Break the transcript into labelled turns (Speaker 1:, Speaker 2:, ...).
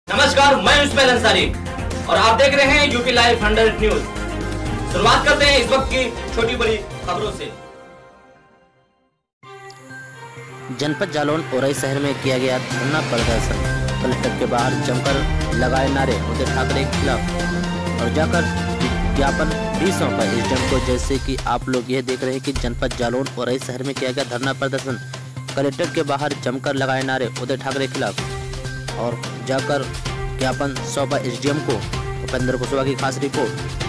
Speaker 1: नमस्कार, मैं उस्मान अंसारी और आप देख रहे हैं यूपी लाइव 100 न्यूज। शुरुआत करते हैं इस वक्त की छोटी बड़ी खबरों से।
Speaker 2: जनपद जालौन औरई शहर में किया गया धरना प्रदर्शन। कलेक्टर के बाहर जमकर लगाए नारे उद्धव ठाकरे के खिलाफ और जाकर विज्ञापन भी सौंपा एसडीएम को। जैसे कि आप लोग यह देख रहे हैं कि जनपद जालौन औरई शहर में किया गया धरना प्रदर्शन। कलेक्टर के बाहर जमकर लगाए नारे उद्धव ठाकरे के खिलाफ और जाकर ज्ञापन सौंपा एसडीएम को। उपेंद्र कुशवाहा की खास रिपोर्ट।